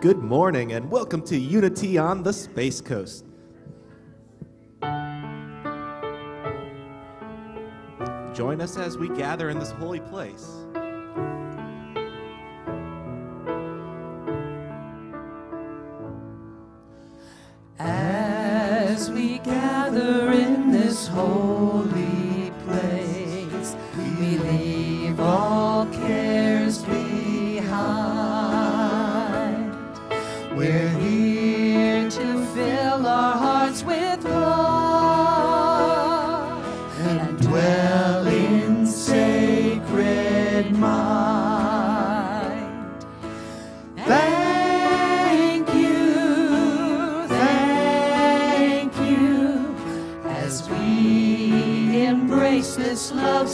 Good morning and welcome to Unity on the Space Coast. Join us as we gather in this holy place. As we gather in this holy place, we leave all cares behind. We're here to fill our hearts with love and dwell in sacred mind. Thank you, as we embrace this love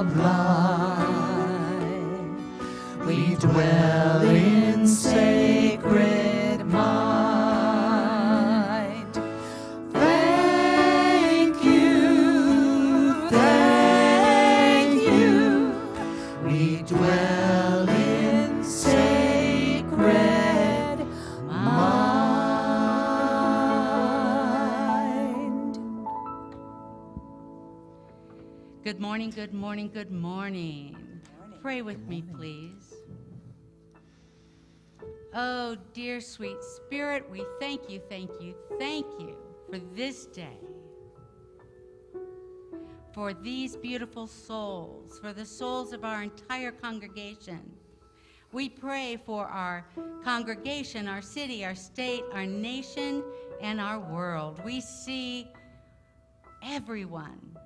sublime. We dwell in sacred mind. Thank you, we dwell in sacred mind. Good morning, good morning, good morning. Pray with me, please. Oh, dear sweet Spirit, we thank you for this day, for these beautiful souls, for the souls of our entire congregation. We pray for our congregation, our city, our state, our nation, and our world. We see everyone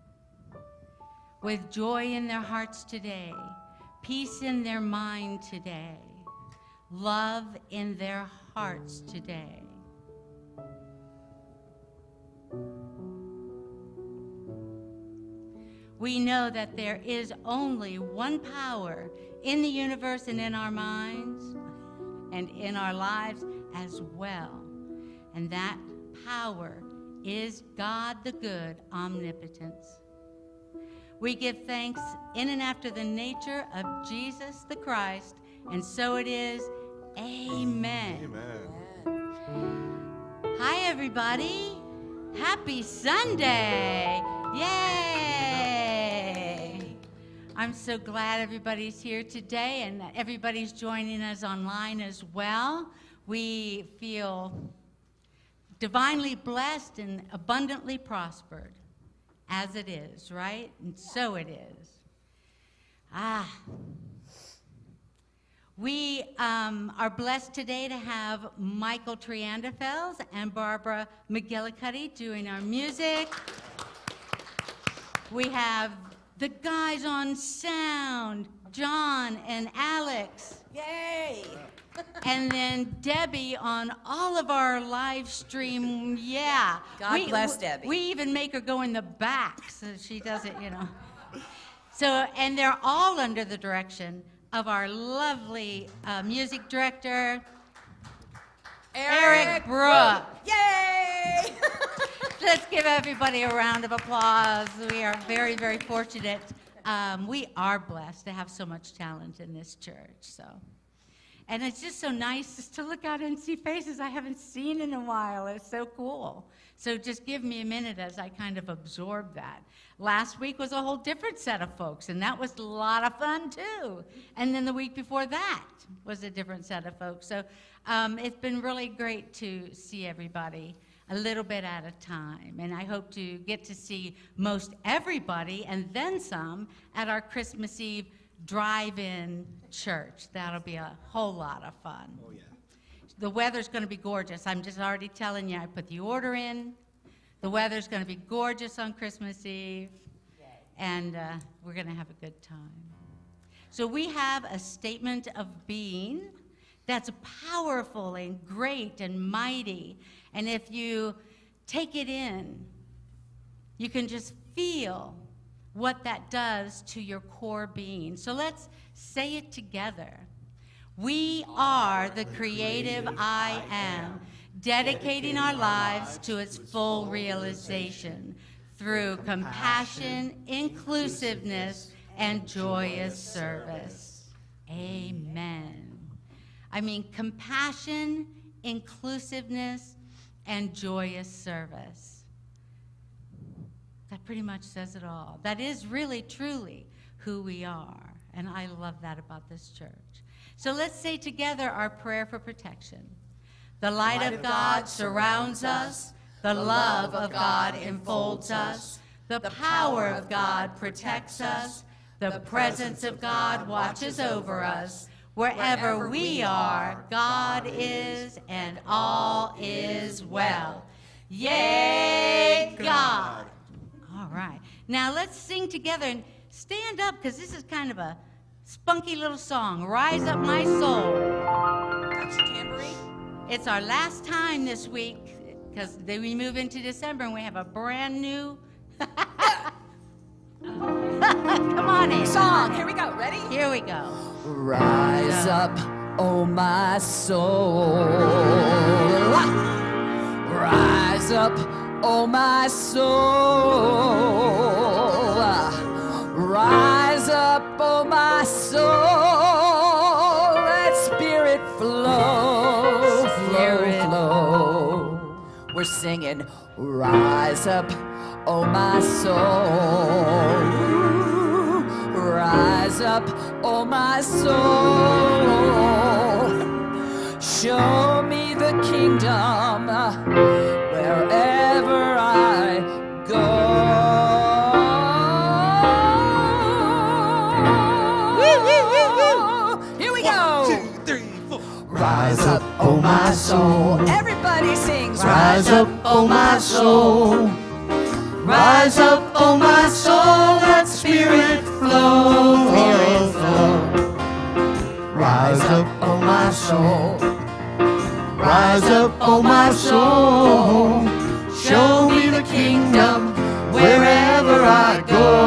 with joy in their hearts today, peace in their mind today, love in their hearts today. We know that there is only one power in the universe and in our minds and in our lives as well. And that power is God the good, omnipotence. We give thanks in and after the nature of Jesus the Christ, and so it is. Amen. Amen. Hi, everybody. Happy Sunday. Yay. I'm so glad everybody's here today and that everybody's joining us online as well. We feel divinely blessed and abundantly prospered, as it is, right? And so it is. We are blessed today to have Michael Triandafels and Barbara McGillicuddy doing our music. We have the guys on sound, John and Alex. Yay! And then Debbie on all of our live stream. Yeah. God bless Debbie. We even make her go in the back so she does it, you know. So, and they're all under the direction of our lovely music director, Eric Brook. Yay! Let's give everybody a round of applause. We are very, very fortunate. We are blessed to have so much talent in this church. So, and it's just so nice just to look out and see faces I haven't seen in a while. It's so cool. So just give me a minute as I kind of absorb that. Last week was a whole different set of folks, and that was a lot of fun too. And then the week before that was a different set of folks. So it's been really great to see everybody a little bit at a time. And I hope to get to see most everybody and then some at our Christmas Eve drive-in church. That'll be a whole lot of fun. Oh, yeah. The weather's going to be gorgeous. I'm just already telling you, I put the order in. The weather's going to be gorgeous on Christmas Eve, and we're going to have a good time. So we have a statement of being that's powerful and great and mighty, and if you take it in, you can just feel what that does to your core being. So let's say it together. We are the creative I am, dedicating our lives to its full realization through compassion, inclusiveness, and joyous service. Amen. I mean, compassion, inclusiveness, and joyous service. That pretty much says it all. That is really, truly who we are. And I love that about this church. So let's say together our prayer for protection. The light of God surrounds us. The love of God enfolds us. The power of God protects us. The presence of God watches over us. Wherever we are, God is, and all is well. Yay, God! All right. Now let's sing together and stand up, because this is kind of a spunky little song. Rise Up My Soul. That's your tambourine. It's our last time this week, because then we move into December and we have a brand new come on in. Song. Here we go. Ready? Here we go. Rise up, oh my soul. Rise up, oh my soul. Rise up, oh my soul. Let spirit flow, flow. We're singing, rise up, oh my soul. Rise up, oh my soul. Show me the kingdom wherever I go. Here we go. 1, 2, 3, 4. Rise up, oh my soul. Everybody sings. Rise up, oh my soul. Rise up, oh my soul. Let spirit flow, flow, flow. Rise up, oh my soul. Rise up, oh my soul. Show me the kingdom wherever I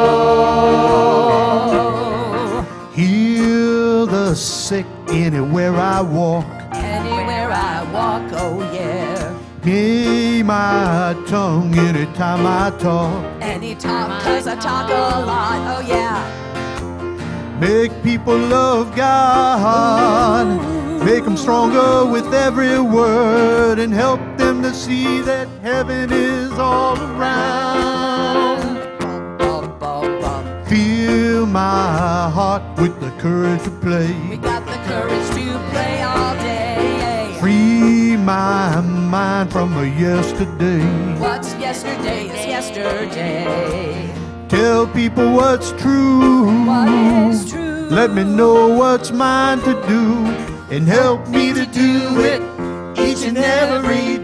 go. Heal the sick anywhere I walk. Anywhere I walk, oh yeah. Me, my tongue anytime I talk. Anytime, cause I talk a lot, oh yeah. Make people love God. Make them stronger with every word, and help them to see that heaven is all around. Bum, bum, bum. Fill my heart with the courage to play. We got the courage to play all day. Free my mind from a yesterday. What's yesterday is yesterday. Tell people what's true. What is true? Let me know what's mine to do, and help me to do it each and every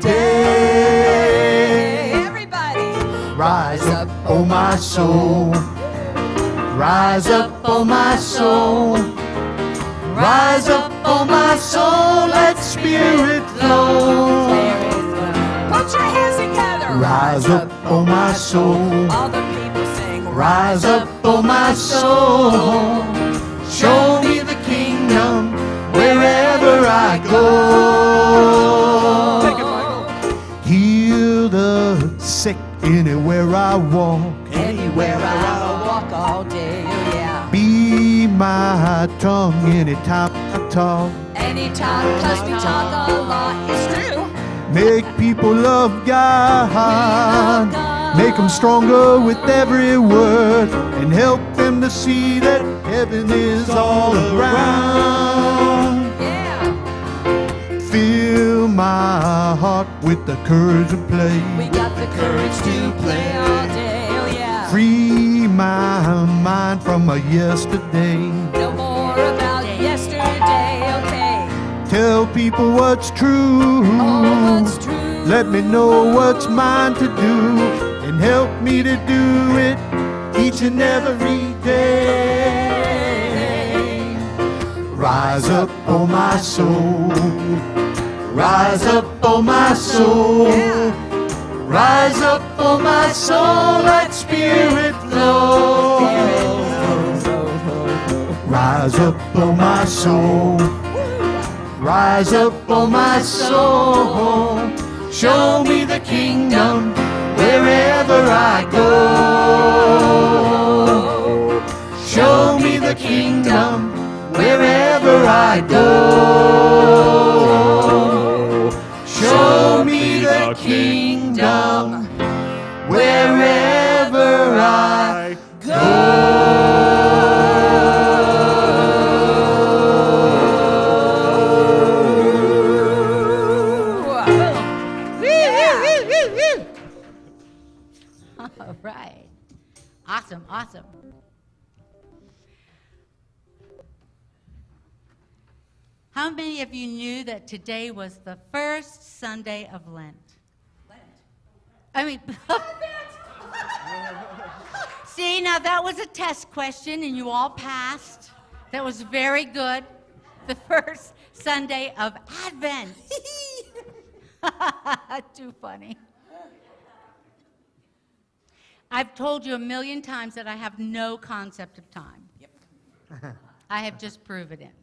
day. Everybody, Rise up, oh my soul. Rise up, oh my soul. Rise up, oh my soul. Let spirit flow. put your hands together. Rise up, oh my soul. All the people sing. Rise up, oh my soul. Show me the kingdom wherever I go. Take it, Michael. Heal the sick anywhere I walk. Anywhere I walk all day, oh yeah. Be my tongue anytime I talk. Anytime, cause we talk a lot, it's true. Make people love God. Make them stronger with every word, and help them to see that heaven is all around. Yeah, Fill my heart with the courage to play. we got the courage to play all day, oh yeah. Free my mind from a yesterday. No more about yesterday, okay. Tell people what's true. Oh, what's true? Let me know what's mine to do, and help me to do it each and every day. Rise up, oh my soul. Rise up, oh my soul. Rise up, oh my soul. Let spirit flow. Rise up, oh my soul. Rise up, oh my soul. Show me the kingdom wherever I go. Show me the kingdom wherever I go. awesome. How many of you knew that today was the first Sunday of Lent? I mean, see, now that was a test question and you all passed. That was very good. The first Sunday of Advent. Too funny. I've told you a million times that I have no concept of time. Yep. I have just proven it.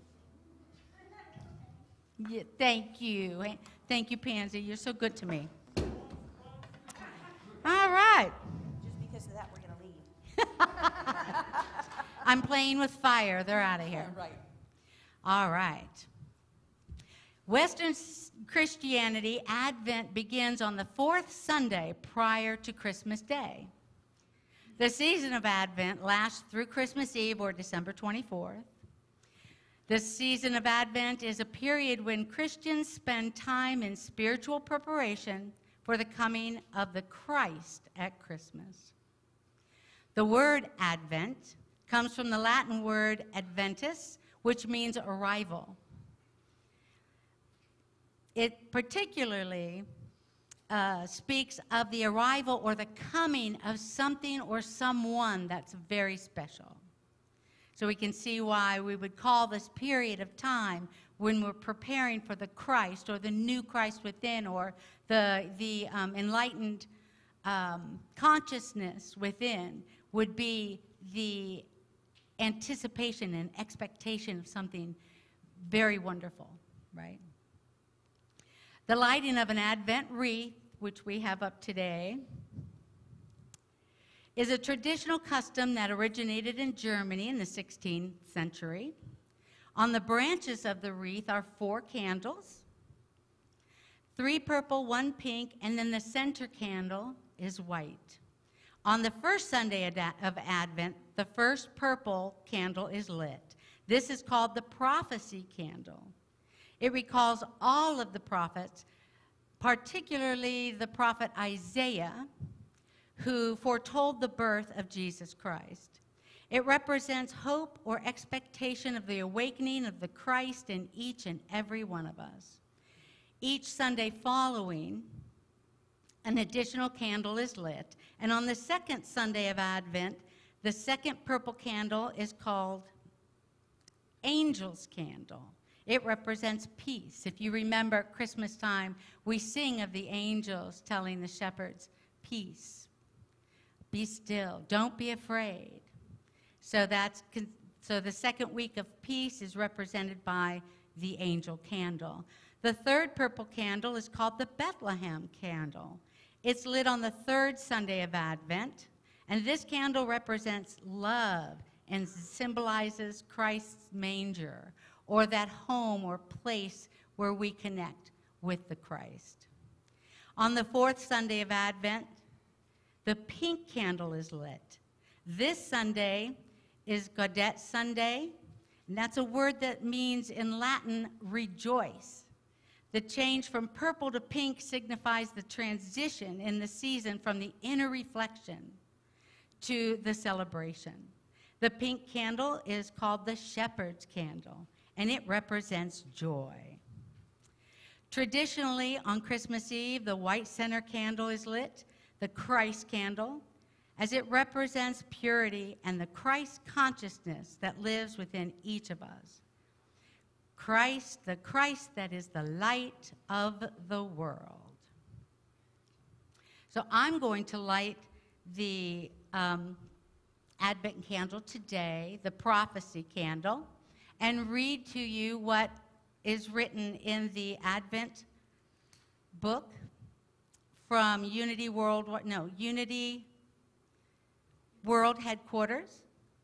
Yeah, thank you. Thank you, Pansy. You're so good to me. All right. Just because of that, we're going to leave. I'm playing with fire. They're out of here. Right. All right. Western Christianity, Advent begins on the fourth Sunday prior to Christmas Day. The season of Advent lasts through Christmas Eve or December 24th. The season of Advent is a period when Christians spend time in spiritual preparation for the coming of the Christ at Christmas. The word Advent comes from the Latin word adventus, which means arrival. It particularly speaks of the arrival or the coming of something or someone that's very special. So we can see why we would call this period of time when we're preparing for the Christ or the new Christ within or the enlightened consciousness within would be the anticipation and expectation of something very wonderful, right? The lighting of an Advent wreath, which we have up today, is a traditional custom that originated in Germany in the 16th century. On the branches of the wreath are 4 candles, 3 purple, 1 pink, and then the center candle is white. On the first Sunday of Advent, the first purple candle is lit. This is called the prophecy candle. It recalls all of the prophets, particularly the prophet Isaiah, who foretold the birth of Jesus Christ. It represents hope or expectation of the awakening of the Christ in each and every one of us. Each Sunday following, an additional candle is lit, and on the second Sunday of Advent, the second purple candle is called Angel's Candle. It represents peace. If you remember at Christmas time, we sing of the angels telling the shepherds, peace. Be still. Don't be afraid. So the second week of peace is represented by the angel candle. The third purple candle is called the Bethlehem candle. It's lit on the third Sunday of Advent, and this candle represents love and symbolizes Christ's manger, or that home or place where we connect with the Christ. On the fourth Sunday of Advent, the pink candle is lit. This Sunday is Gaudete Sunday, and that's a word that means in Latin, rejoice. The change from purple to pink signifies the transition in the season from the inner reflection to the celebration. The pink candle is called the shepherd's candle, and it represents joy. Traditionally, on Christmas Eve, the white center candle is lit, the Christ candle, as it represents purity and the Christ consciousness that lives within each of us. Christ, the Christ that is the light of the world. So I'm going to light the Advent candle today, the prophecy candle, and read to you what is written in the Advent book from Unity World Headquarters.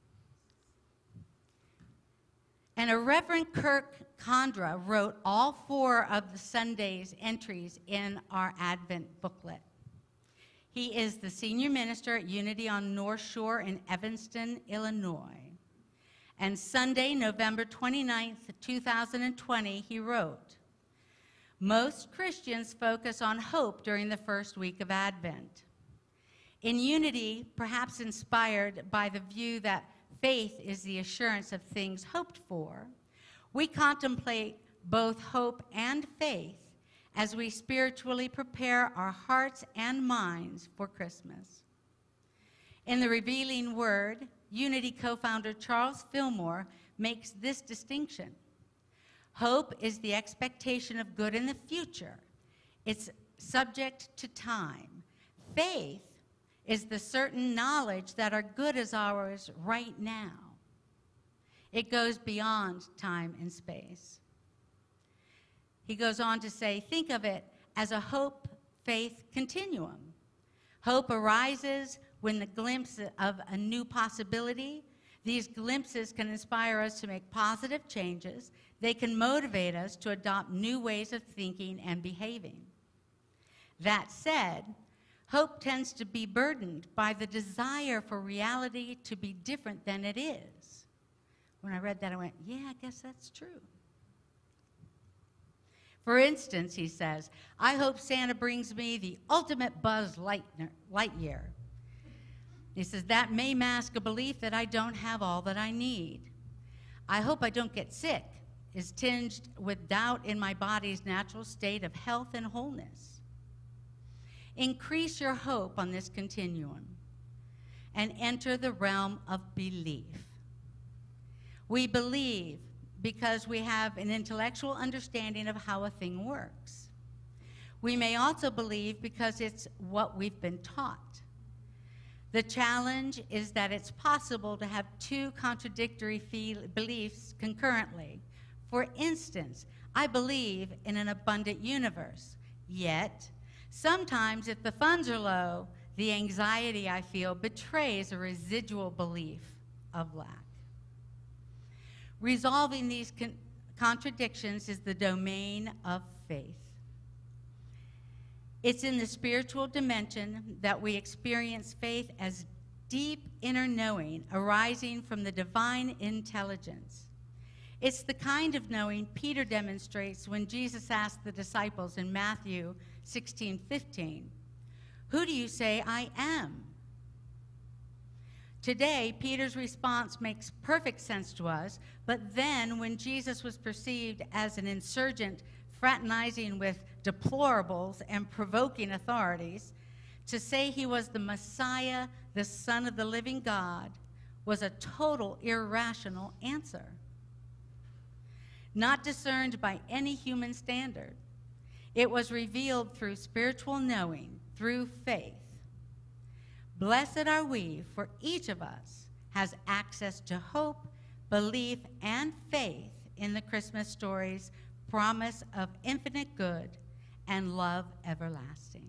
And a Reverend Kirk Condra wrote all 4 of the Sunday's entries in our Advent booklet. He is the senior minister at Unity on North Shore in Evanston, Illinois. And Sunday, November 29th, 2020, he wrote, "Most Christians focus on hope during the first week of Advent. In Unity, perhaps inspired by the view that faith is the assurance of things hoped for, we contemplate both hope and faith as we spiritually prepare our hearts and minds for Christmas. In the Revealing Word, Unity co-founder Charles Fillmore makes this distinction. Hope is the expectation of good in the future. It's subject to time. Faith is the certain knowledge that our good is ours right now. It goes beyond time and space. He goes on to say, think of it as a hope-faith continuum. Hope arises when the glimpse of a new possibility. These glimpses can inspire us to make positive changes. They can motivate us to adopt new ways of thinking and behaving. That said, hope tends to be burdened by the desire for reality to be different than it is. When I read that, I went, yeah, I guess that's true. For instance, he says, I hope Santa brings me the ultimate Buzz Lightyear. He says, that may mask a belief that I don't have all that I need. I hope I don't get sick, is tinged with doubt in my body's natural state of health and wholeness. Increase your hope on this continuum and enter the realm of belief. We believe because we have an intellectual understanding of how a thing works. We may also believe because it's what we've been taught. The challenge is that it's possible to have two contradictory beliefs concurrently. For instance, I believe in an abundant universe, yet sometimes if the funds are low, the anxiety I feel betrays a residual belief of lack. Resolving these contradictions is the domain of faith. It's in the spiritual dimension that we experience faith as deep inner knowing arising from the divine intelligence. It's the kind of knowing Peter demonstrates when Jesus asked the disciples in Matthew 16:15, "Who do you say I am?" Today, Peter's response makes perfect sense to us, but then when Jesus was perceived as an insurgent fraternizing with deplorables and provoking authorities, to say he was the Messiah, the Son of the living God, was a total irrational answer. Not discerned by any human standard. It was revealed through spiritual knowing, through faith. Blessed are we, for each of us has access to hope, belief, and faith in the Christmas story's promise of infinite good and love everlasting.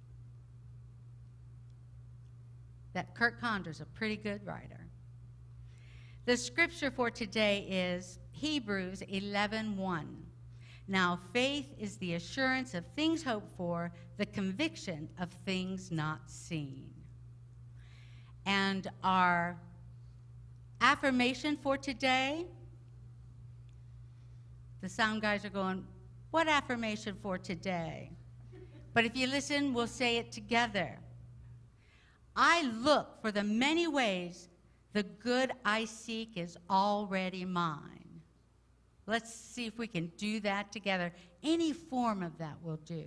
That Kurt Conder's a pretty good writer. The scripture for today is Hebrews 11:1. Now faith is the assurance of things hoped for, the conviction of things not seen. And our affirmation for today, the sound guys are going, what affirmation for today? But if you listen, we'll say it together. I look for the many ways the good I seek is already mine. Let's see if we can do that together. Any form of that will do.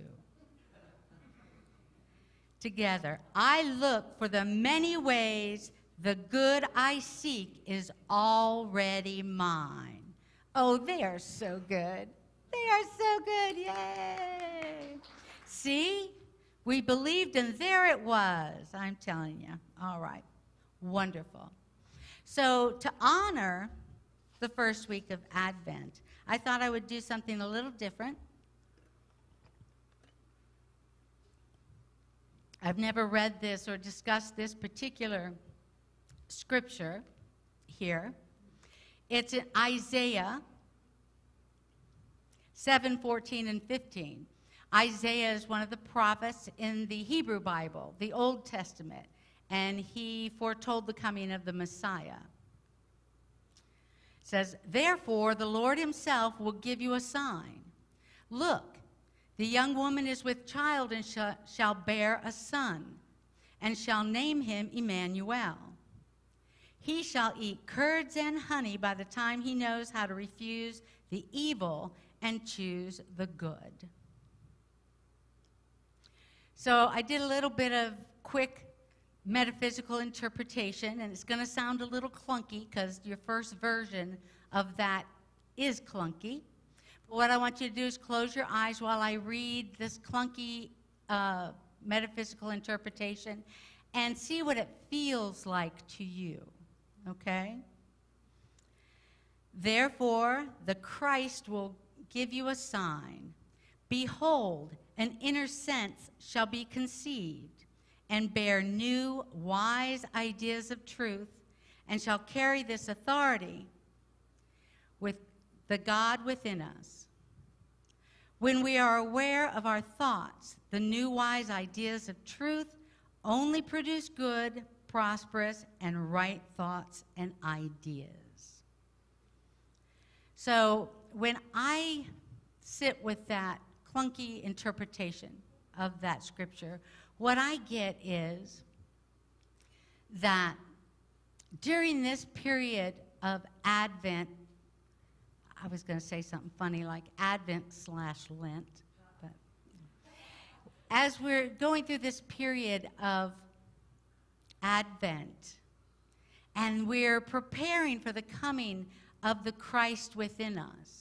Together. I look for the many ways the good I seek is already mine. Oh, they are so good. They are so good. Yay. See? We believed and there it was. I'm telling you. All right. Wonderful. So to honor the first week of Advent, I thought I would do something a little different. I've never read this or discussed this particular scripture here. It's in Isaiah 7:14 and 15. Isaiah is one of the prophets in the Hebrew Bible, the Old Testament, and he foretold the coming of the Messiah. It says, therefore, the Lord himself will give you a sign. Look, the young woman is with child and shall bear a son, and shall name him Emmanuel. He shall eat curds and honey by the time he knows how to refuse the evil and choose the good. So I did a little bit of quick metaphysical interpretation, and it's going to sound a little clunky because your first version of that is clunky. But what I want you to do is close your eyes while I read this clunky metaphysical interpretation and see what it feels like to you, okay? Therefore, the Christ will give you a sign. Behold, an inner sense shall be conceived, and bear new, wise ideas of truth, and shall carry this authority with the God within us. When we are aware of our thoughts, the new, wise ideas of truth only produce good, prosperous, and right thoughts and ideas. So when I sit with that clunky interpretation of that scripture, what I get is that during this period of Advent, I was going to say something funny like Advent/Lent, but as we're going through this period of Advent and we're preparing for the coming of the Christ within us,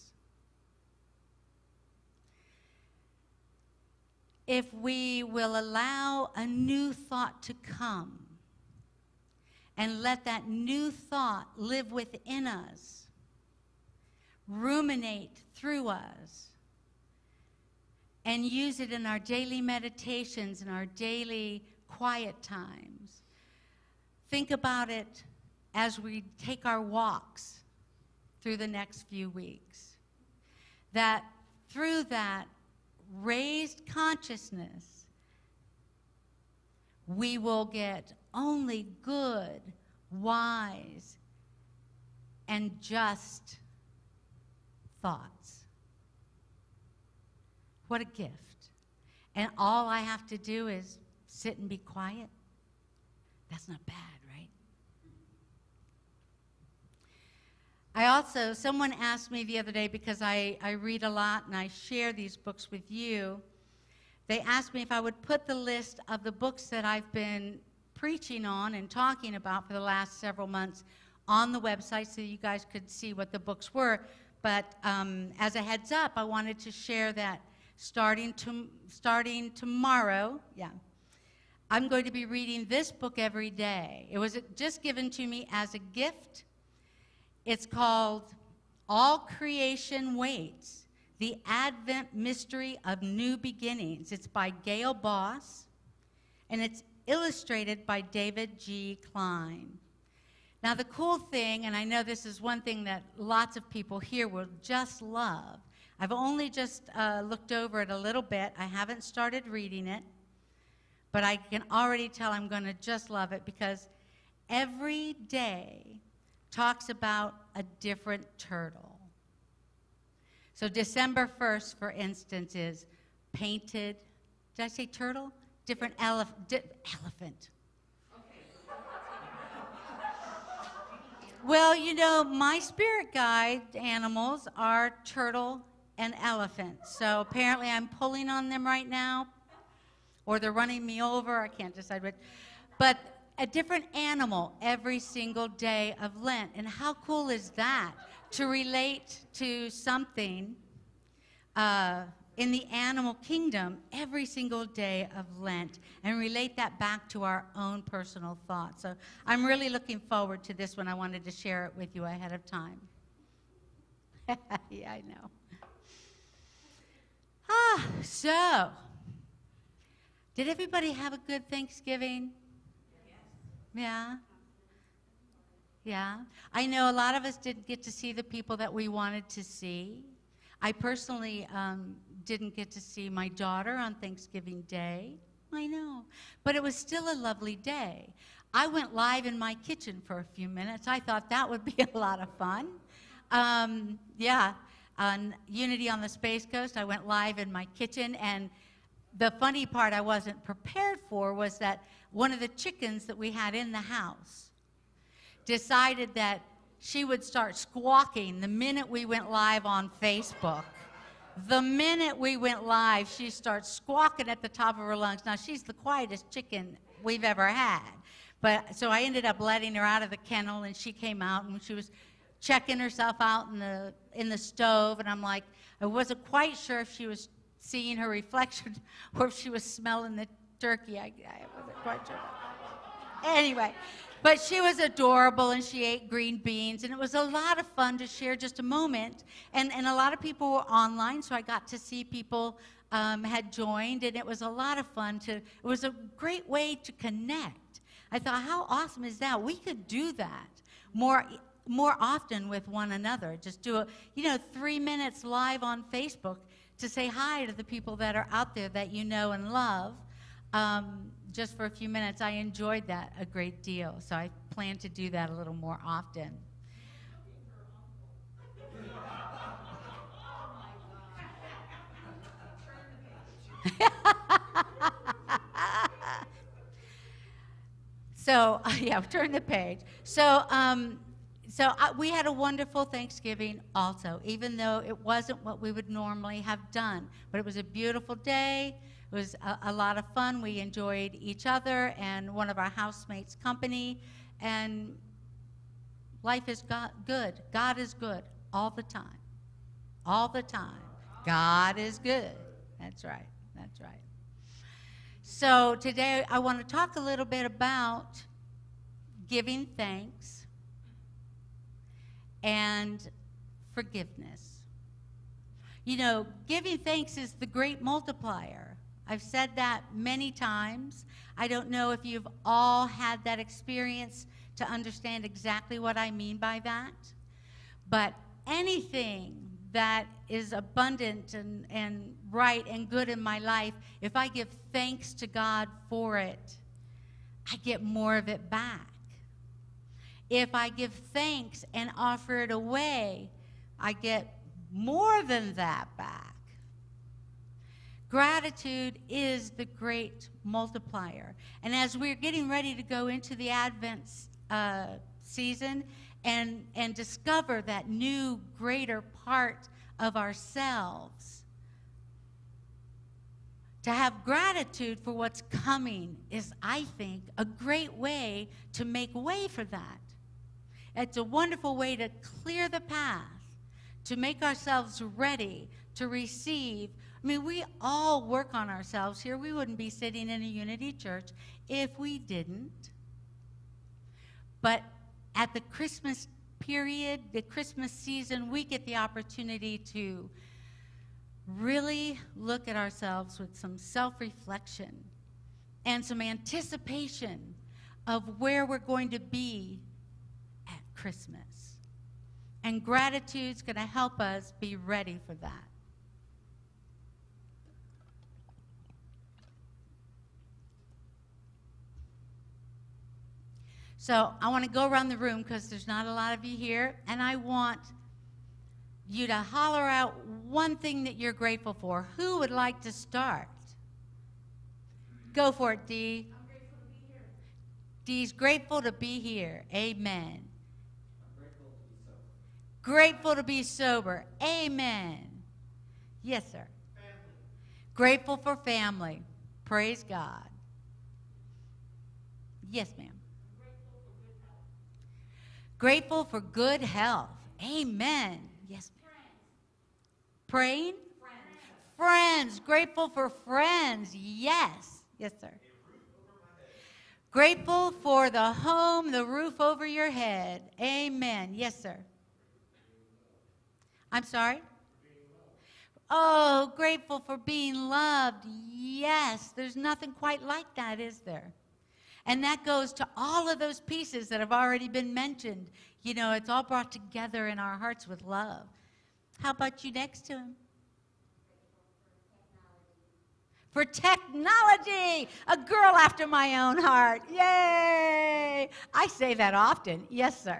if we will allow a new thought to come and let that new thought live within us, ruminate through us, and use it in our daily meditations and our daily quiet times. Think about it as we take our walks through the next few weeks. That through that raised consciousness, we will get only good, wise, and just thoughts. What a gift. And all I have to do is sit and be quiet. That's not bad, right? Someone asked me the other day, because I read a lot and I share these books with you, they asked me if I would put the list of the books that I've been preaching on and talking about for the last several months on the website so you guys could see what the books were. But as a heads up, I wanted to share that starting tomorrow, I'm going to be reading this book every day. It was just given to me as a gift. It's called All Creation Waits, The Advent Mystery of New Beginnings. It's by Gail Boss, and it's illustrated by David G. Klein. Now, the cool thing, and I know this is one thing that lots of people here will just love. I've only just looked over it a little bit. I haven't started reading it, but I can already tell I'm going to just love it because every day talks about a different turtle. So December 1st, for instance, is painted, did I say turtle? Different elephant. Well, you know, my spirit guide animals are turtle and elephant. So apparently I'm pulling on them right now, or they're running me over. I can't decide which. But a different animal every single day of Lent. And how cool is that? To relate to something in the animal kingdom every single day of Lent and relate that back to our own personal thoughts. So I'm really looking forward to this one. I wanted to share it with you ahead of time. Yeah, I know. So, did everybody have a good Thanksgiving? Yes. Yeah? I know a lot of us didn't get to see the people that we wanted to see. I personally didn't get to see my daughter on Thanksgiving Day. I know. But it was still a lovely day. I went live in my kitchen for a few minutes. I thought that would be a lot of fun. On Unity on the Space Coast, I went live in my kitchen, and the funny part I wasn't prepared for was that one of the chickens that we had in the house decided that she would start squawking the minute we went live on Facebook. The minute we went live, she starts squawking at the top of her lungs. Now, she's the quietest chicken we've ever had. But so I ended up letting her out of the kennel, and she came out, and she was checking herself out in the stove, and I'm like, I wasn't quite sure if she was seeing her reflection or if she was smelling the turkey. I wasn't quite sure. Anyway, but she was adorable, and she ate green beans, and it was a lot of fun to share just a moment. And a lot of people were online, so I got to see people had joined, and it was a lot of fun. It was a great way to connect. I thought, how awesome is that? We could do that more often with one another. Just do 3 minutes live on Facebook to say hi to the people that are out there that you know and love. Just for a few minutes. I enjoyed that a great deal, so I plan to do that a little more often. So, yeah, turn the page. So we had a wonderful Thanksgiving also, even though it wasn't what we would normally have done. But it was a beautiful day. It was a lot of fun. We enjoyed each other and one of our housemates' company. And life is good. God is good all the time. All the time. God is good. That's right. That's right. So today I want to talk a little bit about giving thanks and forgiveness. Giving thanks is the great multiplier. I've said that many times. I don't know if you've all had that experience to understand exactly what I mean by that. But anything that is abundant and right and good in my life, if I give thanks to God for it, I get more of it back. If I give thanks and offer it away, I get more than that back. Gratitude is the great multiplier. And as we're getting ready to go into the Advent season and discover that new, greater part of ourselves, to have gratitude for what's coming is, I think, a great way to make way for that. It's a wonderful way to clear the path, to make ourselves ready to receive. I mean, we all work on ourselves here. We wouldn't be sitting in a Unity church if we didn't. But at the Christmas period, the Christmas season, we get the opportunity to really look at ourselves with some self-reflection and some anticipation of where we're going to be at Christmas. And gratitude's going to help us be ready for that. So I want to go around the room because there's not a lot of you here, and I want you to holler out one thing that you're grateful for. Who would like to start? Go for it, Dee. I'm grateful to be here. Dee's grateful to be here. Amen. I'm grateful to be sober. Grateful to be sober. Amen. Yes, sir. Family. Grateful for family. Praise God. Yes, ma'am. Grateful for good health. Amen. Yes, ma'am. Praying? Friends. Grateful for friends. Yes. Yes, sir. Grateful for the home, the roof over your head. Amen. Yes, sir. I'm sorry? Oh, grateful for being loved. Yes. There's nothing quite like that, is there? And that goes to all of those pieces that have already been mentioned. You know, it's all brought together in our hearts with love. How about you next to him? For technology, a girl after my own heart. Yay! I say that often. Yes, sir.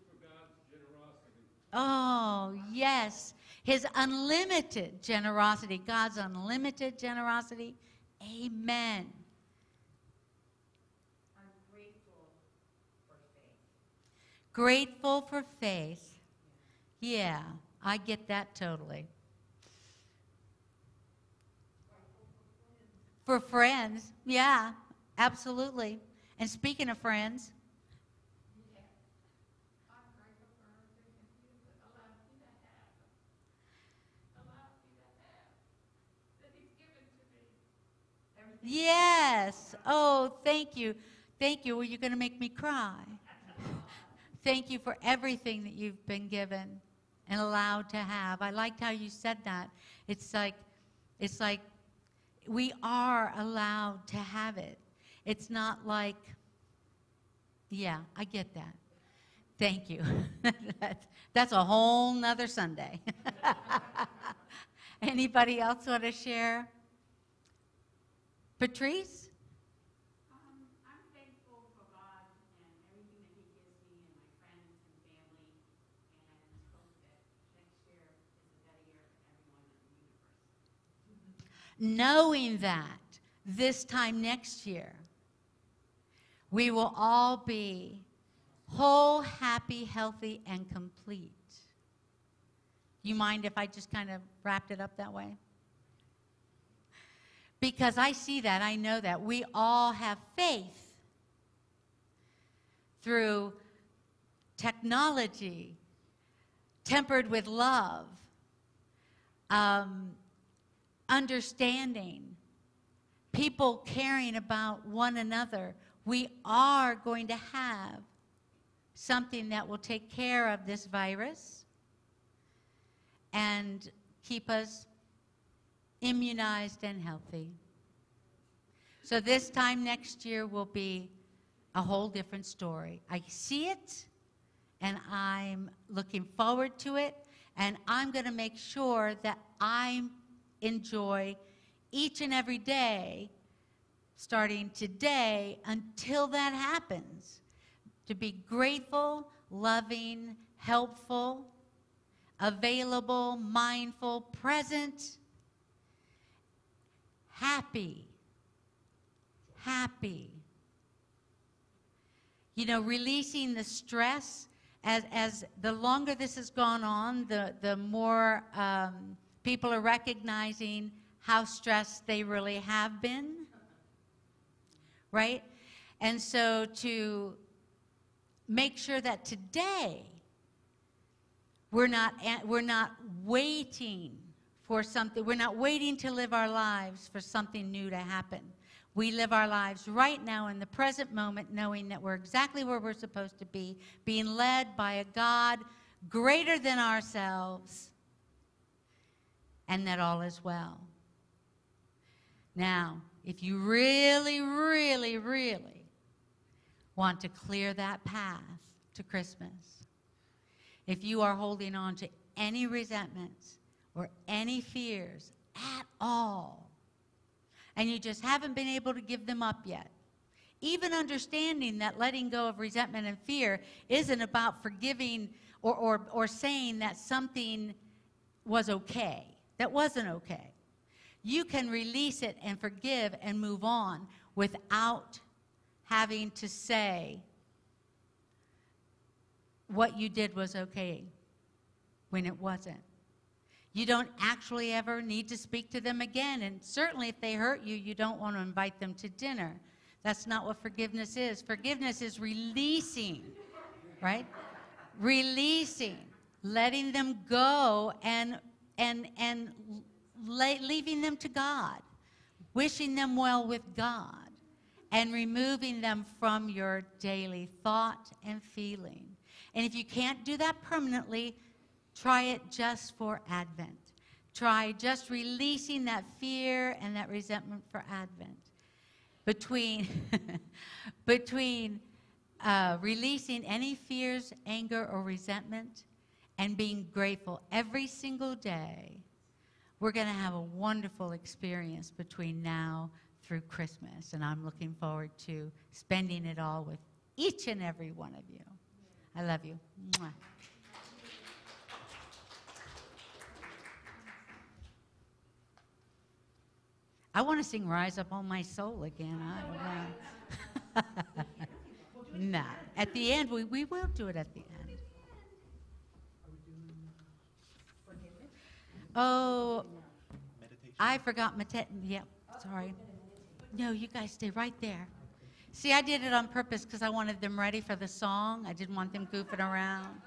Oh, yes. His unlimited generosity, God's unlimited generosity. Amen. I'm grateful for faith. Grateful for faith. Yeah, I get that totally. For friends, yeah, absolutely. And speaking of friends, I'm grateful for everything that you allowed me to have. That He's given to me. yes. Oh, thank you. Thank you. Well, you're going to make me cry. Thank you for everything that you've been given and allowed to have. I liked how you said that. It's like we are allowed to have it. It's not like, yeah, I get that. Thank you. That's a whole nother Sunday. Anybody else want to share? Patrice? I'm thankful for God and everything that He gives me and my friends and family, and hope that next year is a better year for everyone in the universe. Knowing that this time next year, we will all be whole, happy, healthy, and complete. You mind if I just kind of wrapped it up that way? Because I see that, I know that. We all have faith through technology, tempered with love, understanding, people caring about one another. We are going to have something that will take care of this virus and keep us immunized and healthy. So this time next year will be a whole different story. I see it, and I'm looking forward to it, and I'm going to make sure that I enjoy each and every day, starting today until that happens, to be grateful, loving, helpful, available, mindful, present, happy. You know, releasing the stress. As the longer this has gone on, the more people are recognizing how stressed they really have been, right? And so to make sure that today we're not waiting for something. We're not waiting to live our lives for something new to happen. We live our lives right now in the present moment, knowing that we're exactly where we're supposed to be, being led by a God greater than ourselves, and that all is well. Now, if you really, really, really want to clear that path to Christmas, if you are holding on to any resentments or any fears at all, and you just haven't been able to give them up yet, even understanding that letting go of resentment and fear isn't about forgiving or saying that something was okay. That wasn't okay. You can release it and forgive and move on without having to say what you did was okay when it wasn't. You don't actually ever need to speak to them again. And certainly if they hurt you, you don't want to invite them to dinner. That's not what forgiveness is. Forgiveness is releasing, right? Releasing, letting them go and leaving them to God, wishing them well with God, and removing them from your daily thought and feeling. And if you can't do that permanently, try it just for Advent. Try just releasing that fear and that resentment for Advent. Between releasing any fears, anger, or resentment and being grateful every single day, we're going to have a wonderful experience between now through Christmas. And I'm looking forward to spending it all with each and every one of you. I love you. Mwah. I want to sing Rise Up on My Soul again. I don't know. No. At the end, we will do it at the end. Oh, I forgot Yep, sorry. No, you guys stay right there. See, I did it on purpose because I wanted them ready for the song. I didn't want them goofing around.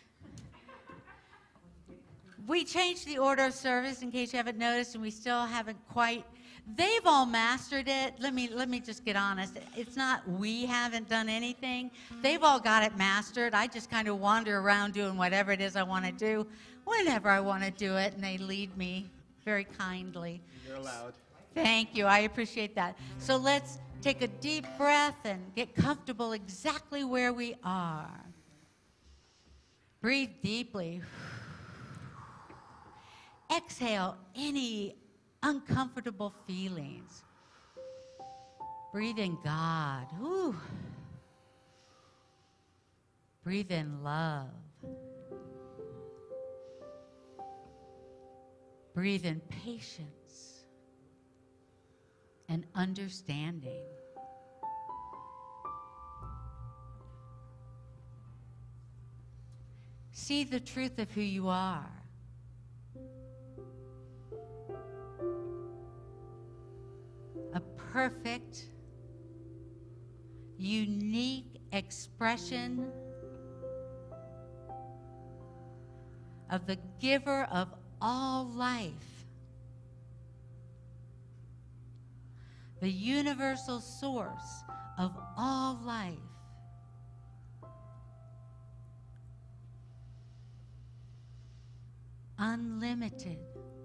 We changed the order of service in case you haven't noticed, and we still haven't quite. They've all mastered it. Let me just get honest. It's not we haven't done anything. They've all got it mastered. I just kind of wander around doing whatever it is I want to do, whenever I want to do it, and they lead me very kindly. You're allowed. Thank you. I appreciate that. So let's take a deep breath and get comfortable exactly where we are. Breathe deeply. Exhale any uncomfortable feelings. Breathe in God. Ooh. Breathe in love. Breathe in patience and understanding. See the truth of who you are. A perfect, unique expression of the giver of all life, the universal source of all life. Unlimited.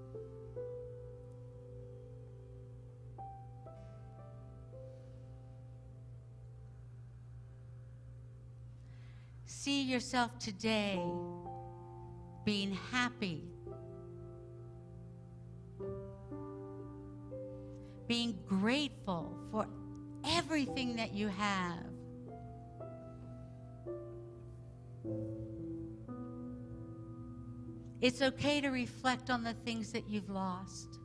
See yourself today being happy, being grateful for everything that you have. It's okay to reflect on the things that you've lost,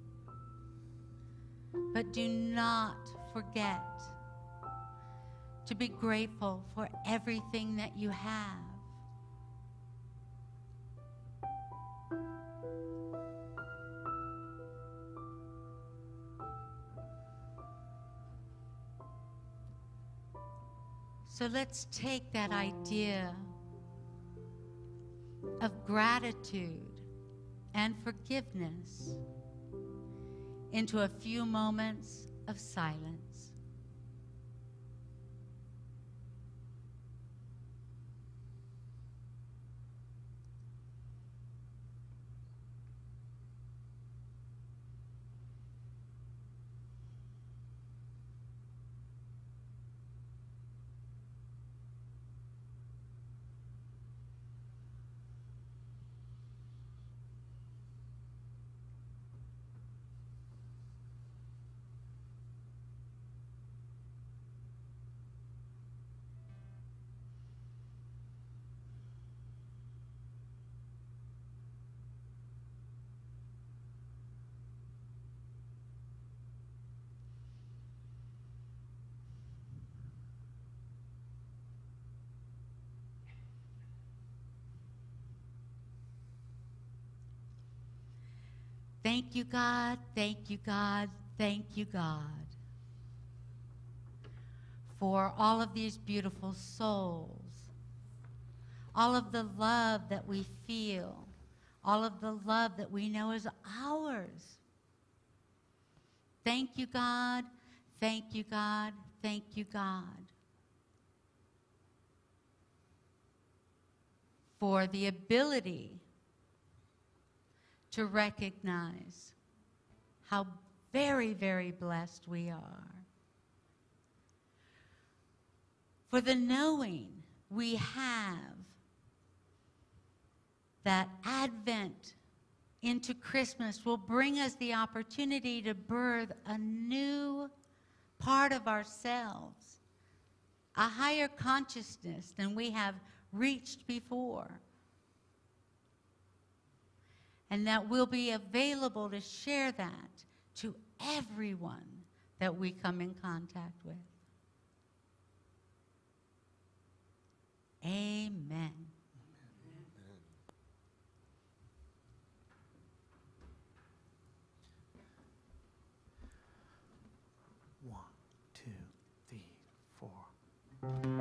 but do not forget to be grateful for everything that you have. So let's take that idea of gratitude and forgiveness into a few moments of silence. Thank you, God. Thank you, God. Thank you, God, for all of these beautiful souls, all of the love that we feel, all of the love that we know is ours. Thank you, God. Thank you, God. Thank you, God, for the ability to recognize how very, very blessed we are. For the knowing we have that Advent into Christmas will bring us the opportunity to birth a new part of ourselves, a higher consciousness than we have reached before. And that will be available to share that to everyone that we come in contact with. Amen. One, two, three, four.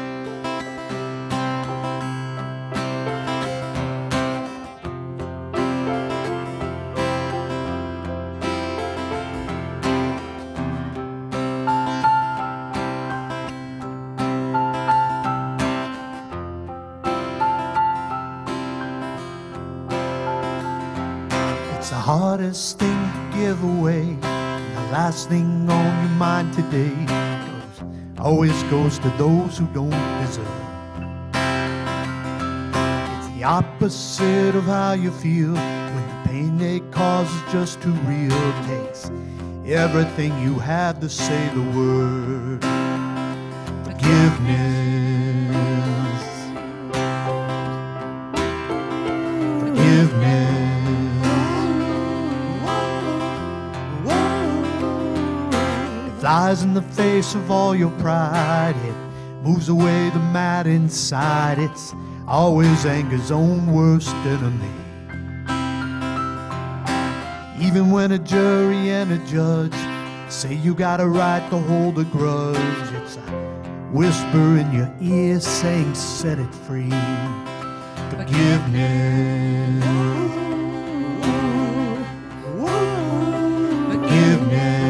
It's the hardest thing to give away, and the last thing on your mind today always goes to those who don't deserve. It's the opposite of how you feel when the pain they cause is just too real. It takes everything you have to say the word forgiveness. Forgiveness. Flies in the face of all your pride. It moves away the mad inside. It's always anger's own worst enemy. Even when a jury and a judge say you got a right to hold a grudge, it's a whisper in your ear saying set it free. Forgiveness. Forgiveness.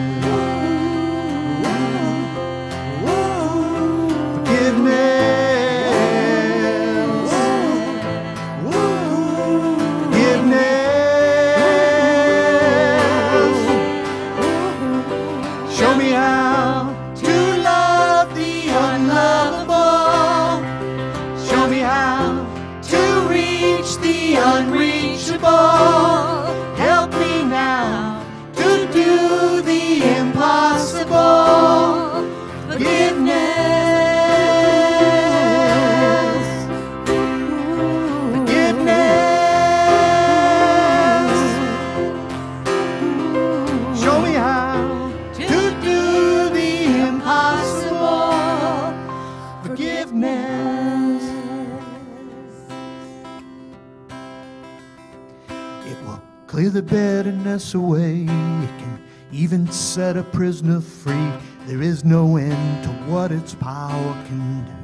Help me now to do the impossible. Forgiveness. Forgiveness. Show me how to do the impossible. Forgiveness. It will clear the bitterness away. It can even set a prisoner free. There is no end to what its power can do.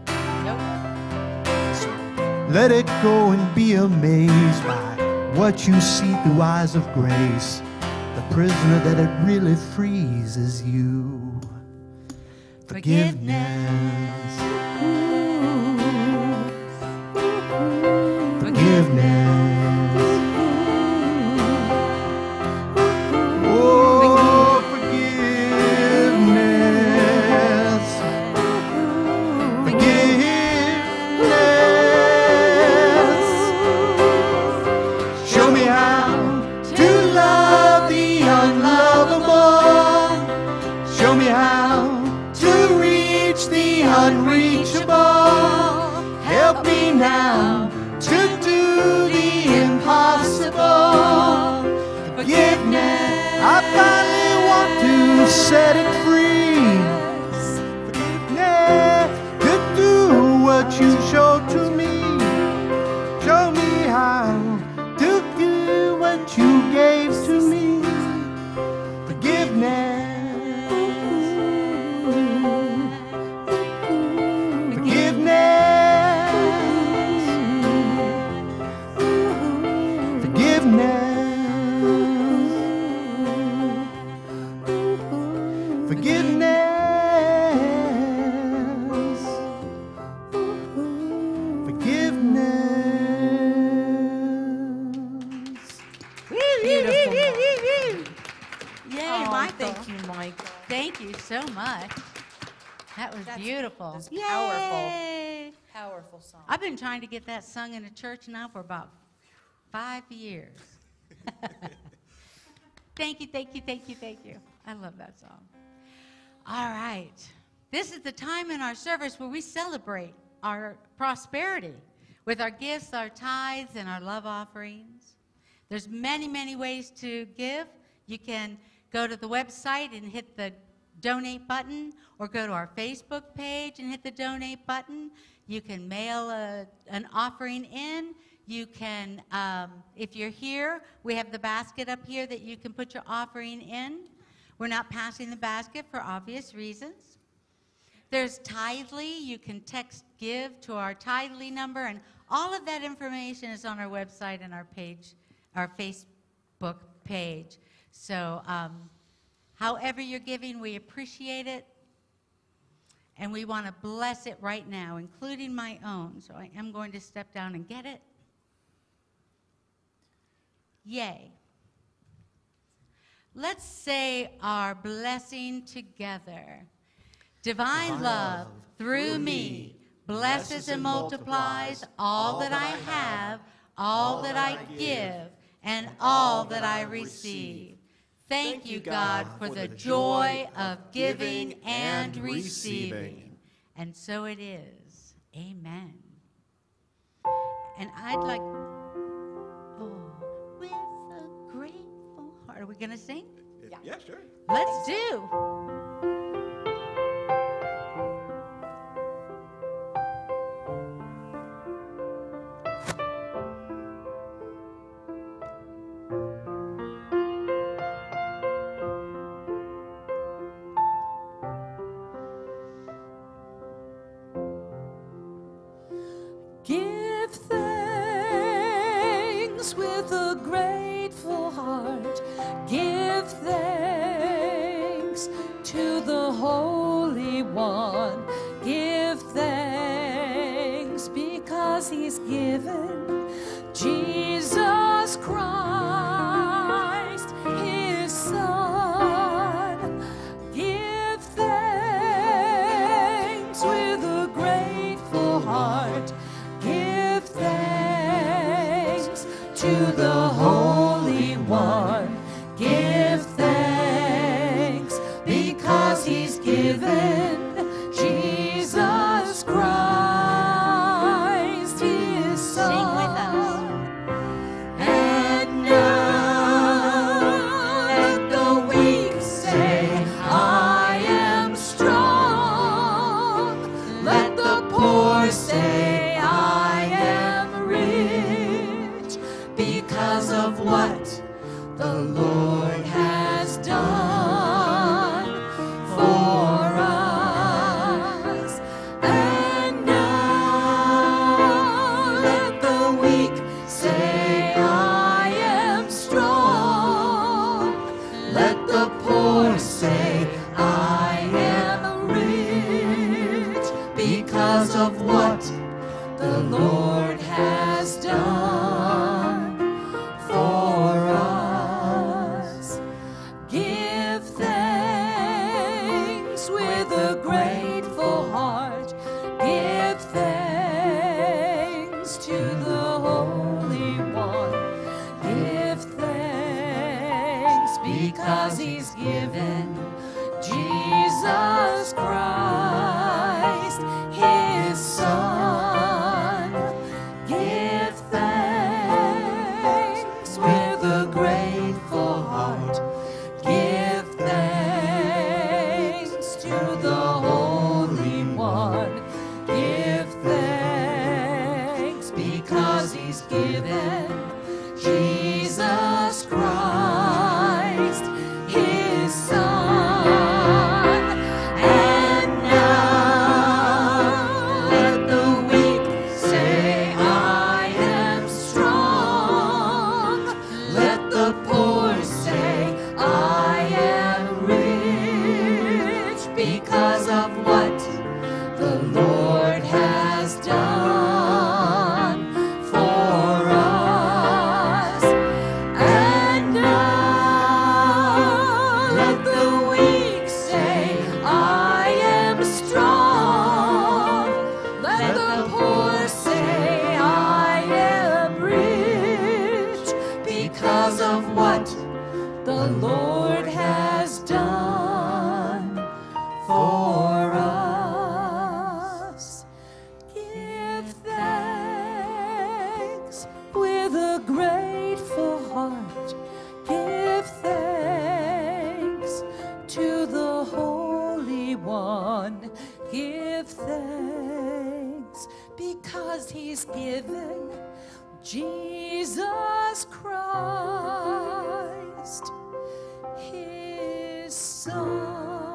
So let it go and be amazed by what you see through eyes of grace. The prisoner that it really frees is you. Forgiveness. Forgiveness. Help me now to do the impossible. Forgiveness. I finally want to set it free. Forgiveness. To do what you showed to me. Show me how to do what you gave to me. Forgiveness. Thank you so much. That was beautiful. That's powerful. Yay. Powerful song. I've been trying to get that sung in a church now for about 5 years. Thank you, thank you, thank you, thank you. I love that song. All right. This is the time in our service where we celebrate our prosperity with our gifts, our tithes, and our love offerings. There's many, many ways to give. You can go to the website and hit the donate button, or go to our Facebook page and hit the donate button. You can mail an offering in. You can, if you're here, we have the basket up here that you can put your offering in. We're not passing the basket for obvious reasons. There's Tithely. You can text give to our Tithely number, and all of that information is on our website and our page, our Facebook page. So however you're giving, we appreciate it, and we want to bless it right now, including my own. So I am going to step down and get it. Yay. Let's say our blessing together. Divine love through me blesses and multiplies all that I have, all that I give, and all that I receive. Thank you, God, for the joy of giving and receiving. And so it is. Amen. And I'd like, with a grateful heart. Are we going to sing? Yeah, sure. Let's do. Give thanks with a grateful heart. Give thanks to the Holy One. Give thanks because He's given Jesus Christ, His Son. Give thanks with a grateful heart. Give thanks to the Holy One. Give thanks because He's given Jesus Christ, His Son. Sing with us. And now let the weak say, I am strong. Let the poor say, I am rich, because of what the Lord has done for us. And now let the weak say, I am strong. Let the poor say, I am rich, because of what the Lord has done for us. Give thanks with a grateful heart. Give thanks to the Holy One. Give thanks because He's given Jesus Christ, His Son. Give thanks with a grateful heart. Give thanks to the Holy One. Give thanks because He's given Jesus Christ, His Son. And now let the weak say, I am strong. Let the poor say, I am rich, because of what the Lord has done for us. And now let the weak say, I am strong. Let the poor say, I am rich, because of what the Lord has done for us. Give thanks with a grateful heart. Give thanks given Jesus Christ, his Son.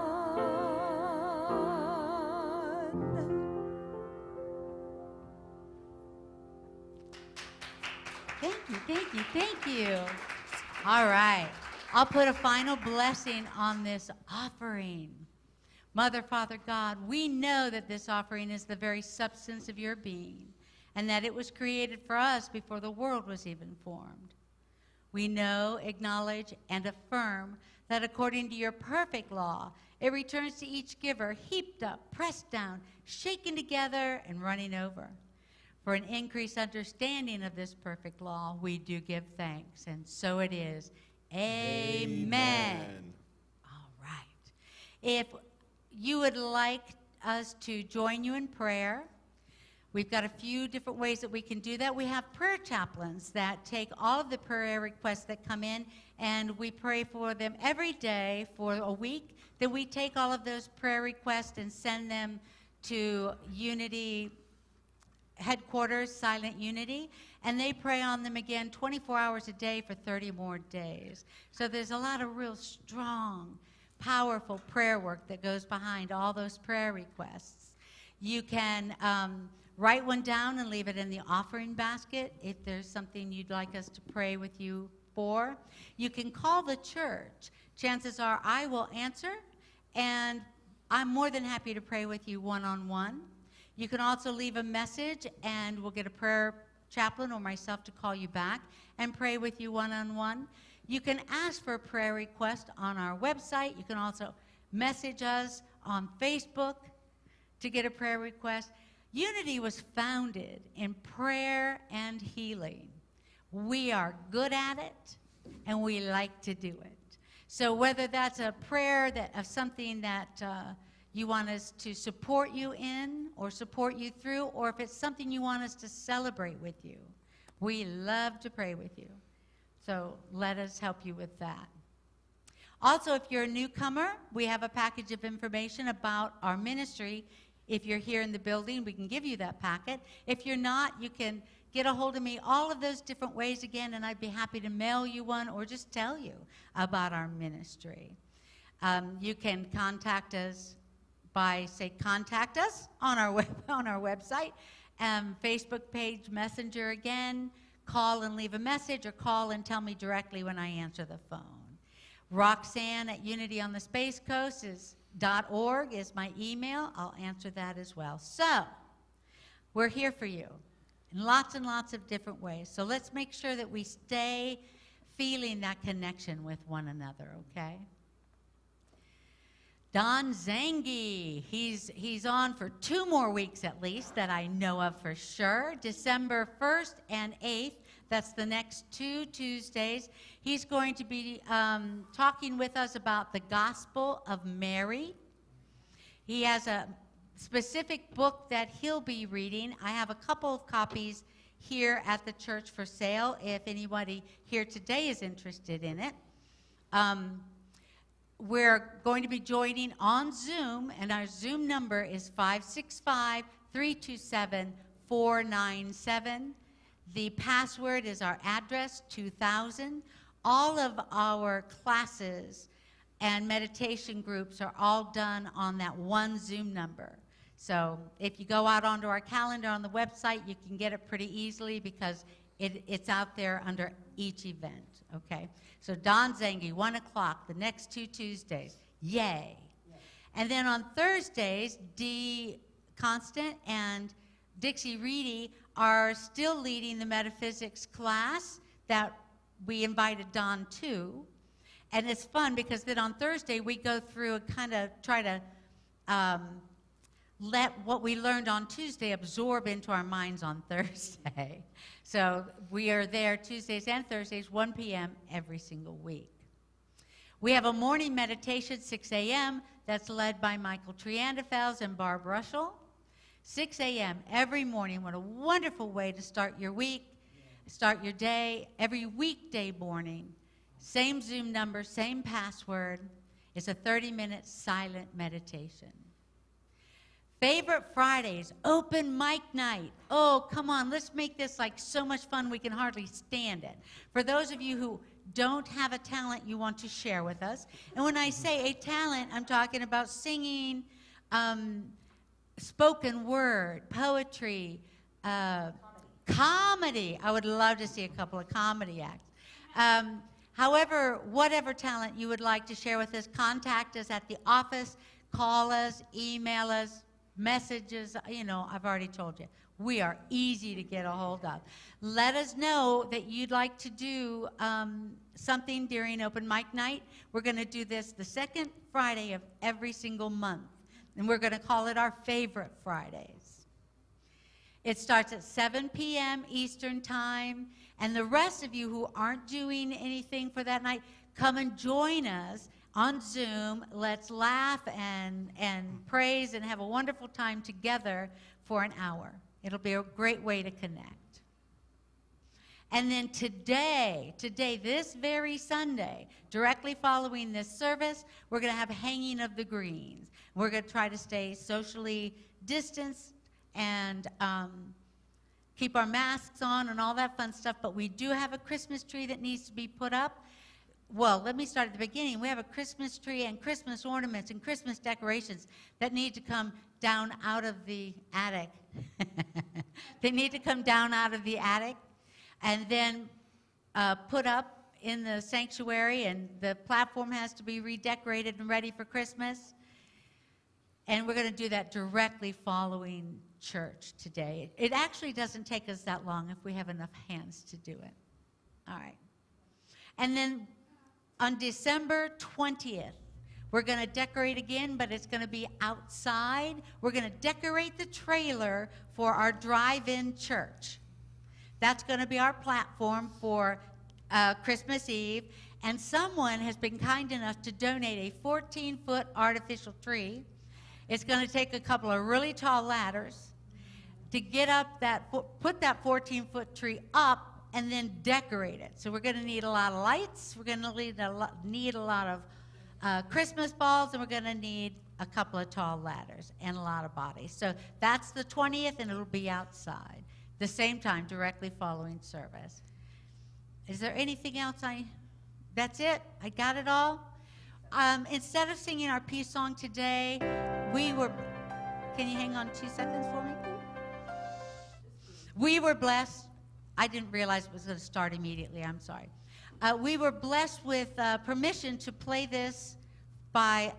Thank you. All right. I'll put a final blessing on this offering. Mother, Father, God, we know that this offering is the very substance of your being, and that it was created for us before the world was even formed. We know, acknowledge, and affirm that according to your perfect law, it returns to each giver heaped up, pressed down, shaken together, and running over. For an increased understanding of this perfect law, we do give thanks, and so it is. Amen. All right. If you would like us to join you in prayer, we've got a few different ways that we can do that. We have prayer chaplains that take all of the prayer requests that come in, and we pray for them every day for a week. Then we take all of those prayer requests and send them to Unity headquarters, Silent Unity, and they pray on them again 24 hours a day for 30 more days. So there's a lot of real strong, powerful prayer work that goes behind all those prayer requests. You can write one down and leave it in the offering basket if there's something you'd like us to pray with you for. You can call the church. Chances are I will answer, and I'm more than happy to pray with you one-on-one. You can also leave a message, and we'll get a prayer chaplain or myself to call you back and pray with you one-on-one. You can ask for a prayer request on our website. You can also message us on Facebook to get a prayer request. Unity was founded in prayer and healing. We are good at it, and we like to do it. So whether that's a prayer of something that you want us to support you in or support you through, or if it's something you want us to celebrate with you, we love to pray with you. So let us help you with that. Also, if you're a newcomer, we have a package of information about our ministry. If you're here in the building, we can give you that packet. If you're not, you can get a hold of me all of those different ways again, and I'd be happy to mail you one or just tell you about our ministry. You can contact us by, say, contact us on our website, Facebook page, Messenger again, call and leave a message, or call and tell me directly when I answer the phone. Roxanne at unityonthespacecoast.org is my email. I'll answer that as well. So, we're here for you in lots and lots of different ways. So let's make sure that we stay feeling that connection with one another, okay? Don Zangi, he's on for 2 more weeks at least that I know of for sure. December 1st and 8th, that's the next 2 Tuesdays. He's going to be talking with us about the Gospel of Mary. He has a specific book that he'll be reading. I have a couple of copies here at the church for sale if anybody here today is interested in it. We're going to be joining on Zoom, and our Zoom number is 565-327-497. The password is our address, 2000. All of our classes and meditation groups are all done on that one Zoom number. So if you go out onto our calendar on the website, you can get it pretty easily because it's out there under each event, okay? So Don Zangi, 1 o'clock, the next 2 Tuesdays. Yay. And then on Thursdays, Dee Constant and Dixie Reedy are still leading the metaphysics class that we invited Don to. And it's fun because then on Thursday, we go through and kind of try to let what we learned on Tuesday absorb into our minds on Thursday. So we are there Tuesdays and Thursdays, 1 p.m. every single week. We have a morning meditation, 6 a.m., that's led by Michael Triandafels and Barb Russell. 6 a.m. every morning. What a wonderful way to start your week, start your day, every weekday morning. Same Zoom number, same password. It's a 30-minute silent meditation. Favorite Fridays, open mic night. Oh, come on, let's make this like so much fun we can hardly stand it. For those of you who don't have a talent you want to share with us, and when I say a talent, I'm talking about singing, spoken word, poetry, comedy. I would love to see a couple of comedy acts. However, whatever talent you would like to share with us, contact us at the office, call us, email us, messages. You know, I've already told you. We are easy to get a hold of. Let us know that you'd like to do something during open mic night. We're going to do this the second Friday of every single month, and we're going to call it our Favorite Fridays. It starts at 7 p.m. Eastern Time, and the rest of you who aren't doing anything for that night, come and join us on Zoom. Let's laugh and praise and have a wonderful time together for an hour. It'll be a great way to connect. And then today, this very Sunday, directly following this service, we're going to have Hanging of the Greens. We're going to try to stay socially distanced and keep our masks on and all that fun stuff, but we do have a Christmas tree that needs to be put up. Well, let me start at the beginning. We have a Christmas tree and Christmas ornaments and Christmas decorations that need to come down out of the attic. They need to come down out of the attic and then put up in the sanctuary, and the platform has to be redecorated and ready for Christmas. And we're going to do that directly following church today. It actually doesn't take us that long if we have enough hands to do it. All right. And then on December 20th, we're going to decorate again, but it's going to be outside. We're going to decorate the trailer for our drive-in church. That's going to be our platform for Christmas Eve. And someone has been kind enough to donate a 14-foot artificial tree. It's going to take a couple of really tall ladders to get up that, put that 14-foot tree up and then decorate it. So we're going to need a lot of lights. We're going to need a lot of Christmas balls, and we're going to need a couple of tall ladders and a lot of bodies. So that's the 20th, and it'll be outside. The same time, directly following service. Is there anything else that's it? I got it all? Instead of singing our peace song today, can you hang on 2 seconds for me, please? We were blessed. I didn't realize it was going to start immediately. I'm sorry. We were blessed with permission to play this by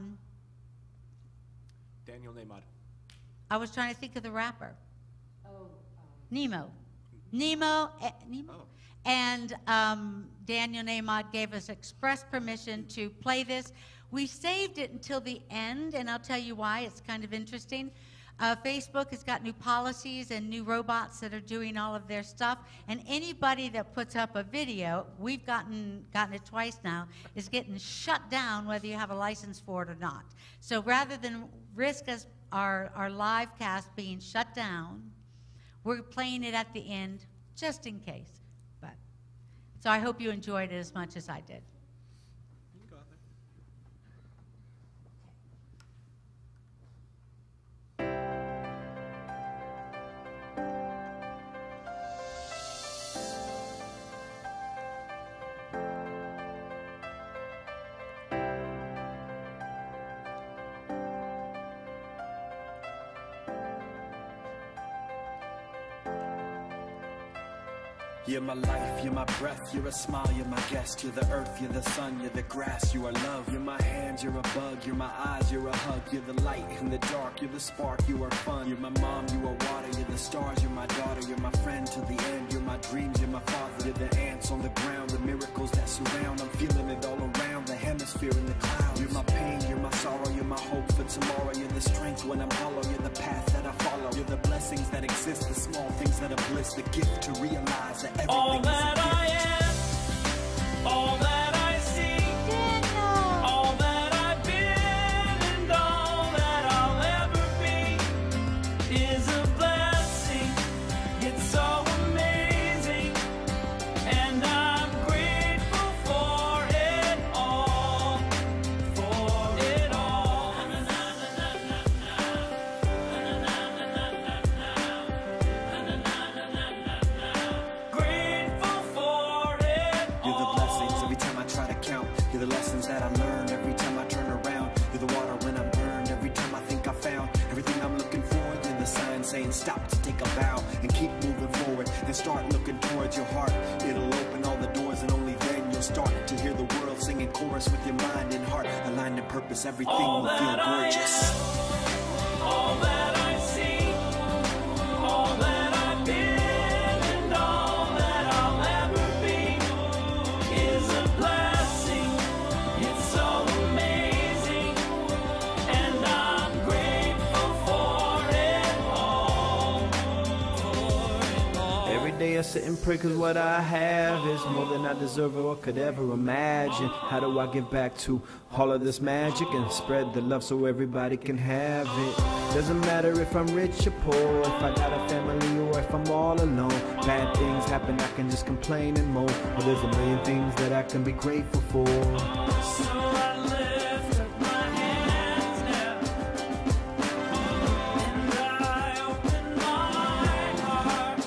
Daniel Nahmad. I was trying to think of the rapper. Nemo. Nemo. Oh. And Daniel Nahmad gave us express permission to play this. We saved it until the end, and I'll tell you why. It's kind of interesting. Facebook has got new policies and new robots that are doing all of their stuff, and anybody that puts up a video, we've gotten it twice now, is getting shut down whether you have a license for it or not. So rather than risk our live cast being shut down, we're playing it at the end just in case. So I hope you enjoyed it as much as I did. You can go out there. You're my life, you're my breath, you're a smile, you're my guest. You're the earth, you're the sun, you're the grass, you are love. You're my hands, you're a bug, you're my eyes, you're a hug. You're the light in the dark, you're the spark, you are fun. You're my mom, you are water, you're the stars, you're my daughter. You're my friend till the end, you're my dreams, you're my father. You're the ants on the ground, the miracles that surround. I'm feeling it all around, the hemisphere in the clouds. You're my pain, you're my sorrow, you're my hope for tomorrow. You're the strength when I'm hollow, you're the path that I follow. You're the blessings that exist, the small things that are bliss. The gift to realize that everything All that I am, all that I see, all that I've been, and all that I'll ever be is a blessing. It's so amazing, and I'm grateful for it all, for it all. stop to take a bow and keep moving forward and start looking towards your heart. It'll open all the doors and only then you'll start to hear the world singing chorus with your mind and heart. Aligned in purpose, everything All will feel that I gorgeous. all that I see, all that I've been, and all that I'll ever be is a blessing. It's so amazing, and I'm grateful for it all. Every day I sit and pray cause what I have is more than I deserve or could ever imagine. How do I give back to all of this magic and spread the love so everybody can have it? Doesn't matter if I'm rich or poor, if I got a family or if I'm all alone. Bad things happen, I can just complain and moan. But there's a million things that I can be grateful for. So I lift up my hands now, and I open my heart,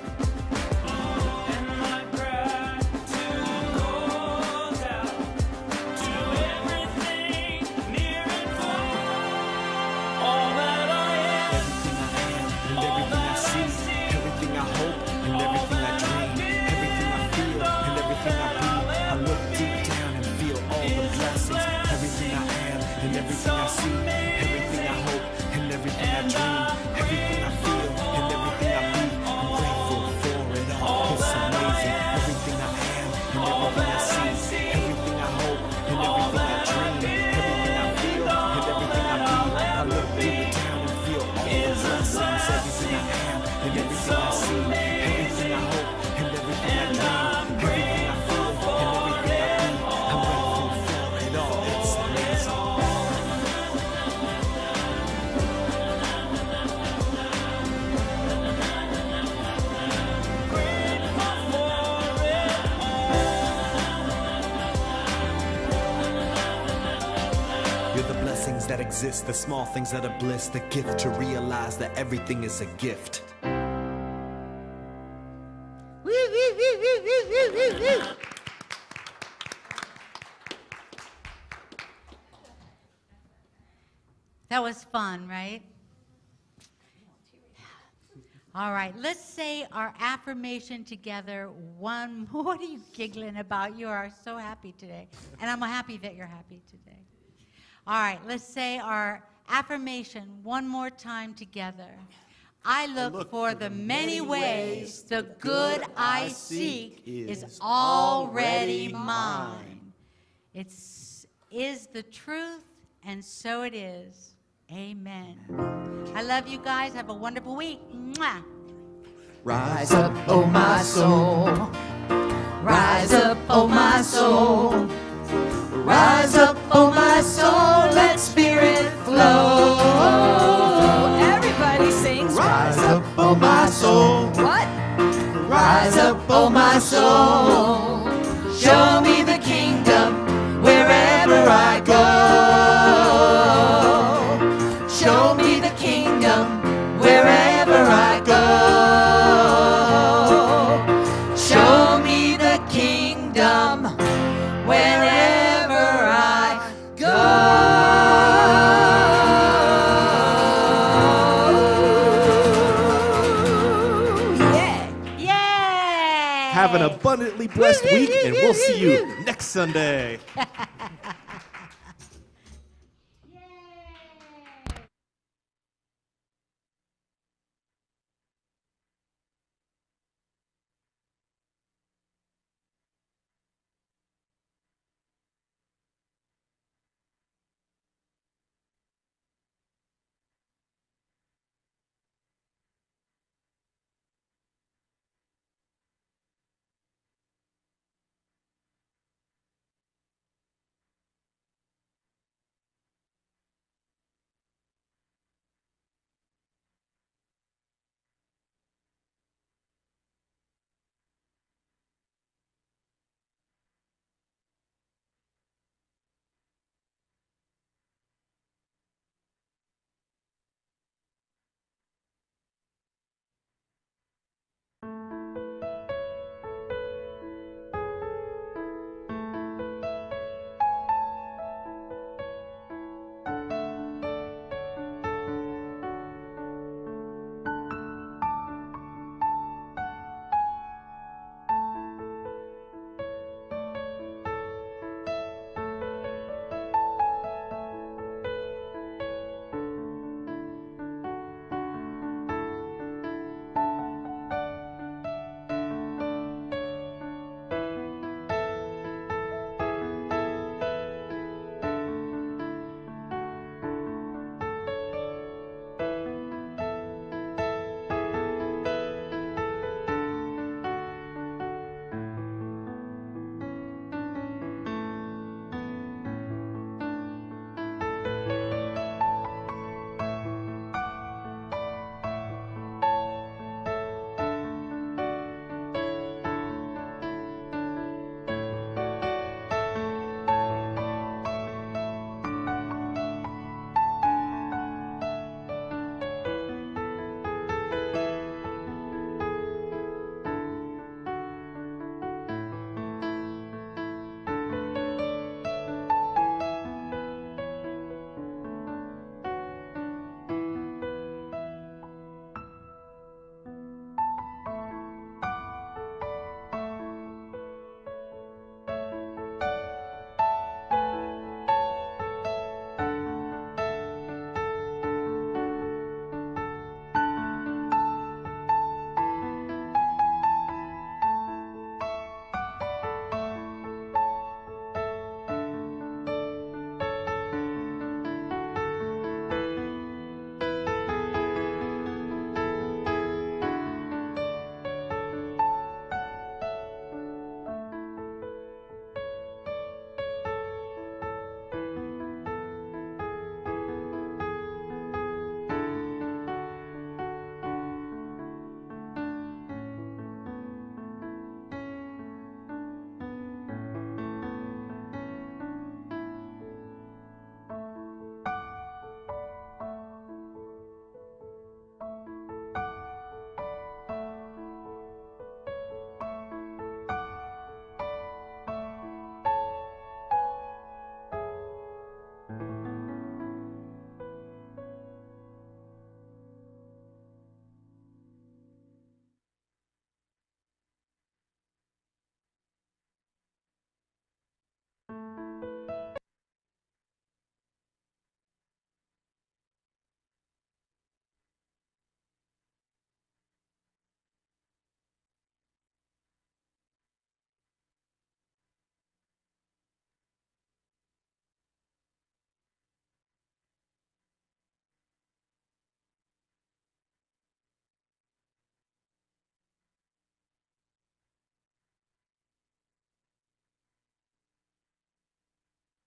and my gratitude goes out to everything near and far. All that I am, Everything I am and everything I see, everything I hope and everything I dream, everything I feel and everything I be. I look deep down and feel all the blessings. Everything I am and everything I see, everything I hope and everything I dream, everything I feel and everything I be. I'm grateful for it all. It's amazing. Everything I am and everything I see, everything I hope and everything I dream, everything I feel and everything I be. I look deep down and feel all the blessings. Everything I am and everything I see, everything I hope and everything I dream, everything I feel and everything I be. I'm grateful for it all. It's amazing. You're the blessings that exist, the small things that are bliss, the gift to realize that everything is a gift. That was fun, right? All right, let's say our affirmation together. One, what are you giggling about? You are so happy today. And I'm happy that you're happy today. All right, let's say our affirmation one more time together. I look for the many ways the good I seek is already mine. It is the truth, and so it is. Amen. I love you guys. Have a wonderful week. Mwah. Rise up, oh my soul. Rise up, oh my soul. Rise up, oh my soul. Let spirit flow. Everybody sings. Rise up, oh my soul. What? Rise up, oh my soul. Show me the kingdom wherever I go. Show me the kingdom wherever I go. Show me the kingdom wherever I go. Yeah. Yay! Have an abundantly blessed week, and we'll see you next Sunday.